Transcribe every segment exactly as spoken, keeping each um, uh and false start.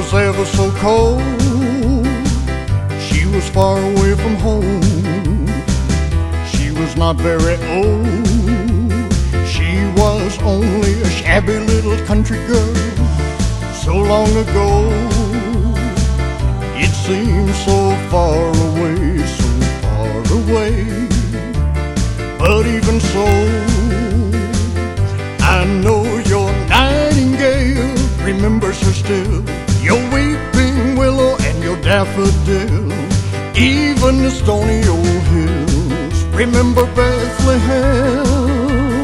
was ever so cold. She was far away from home. She was not very old. She was only a shabby little country girl. So long ago, it seems so far away, so far away. But even so, I know your nightingale remembers her still, your weeping willow and your daffodil. Even the stony old hills remember Bethlehem.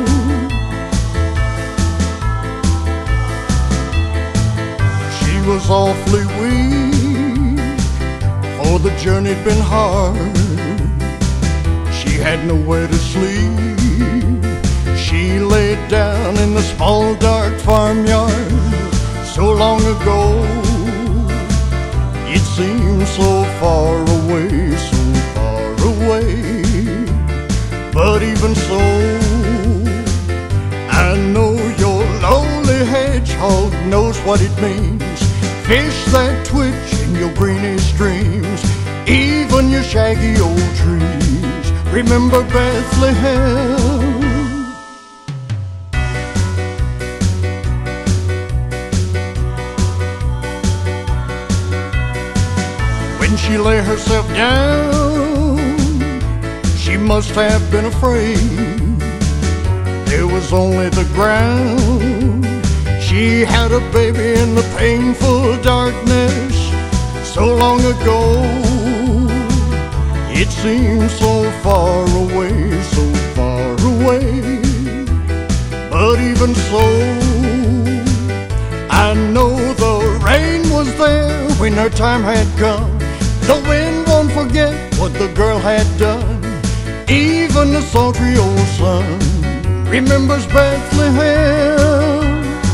She was awfully weak, for the journey'd been hard. She had nowhere to sleep. She laid down in the small dark farmyard. So long ago, it seems so far away, so far away. But even so, I know your lonely hedgehog knows what it means. Fish that twitch in your greeny streams, even your shaggy old trees remember Bethlehem. When she lay herself down, she must have been afraid. There was only the ground. She had a baby in the painful darkness. So long ago, it seems so far away, so far away. But even so, I know the rain was there when her time had come. The wind won't forget what the girl had done. Even the sultry old sun remembers Bethlehem.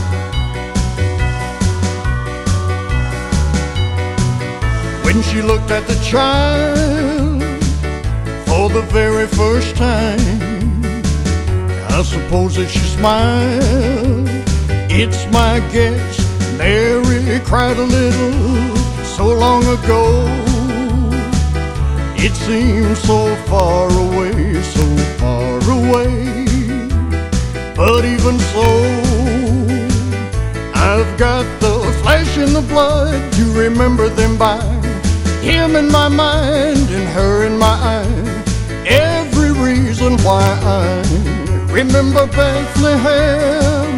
When she looked at the child for the very first time, I suppose that she smiled. It's my guess Mary cried a little. So long ago, it seems so far away, so far away. But even so, I've got the flesh and the blood to remember them by. Him in my mind and her in my eye. Every reason why I remember Bethlehem.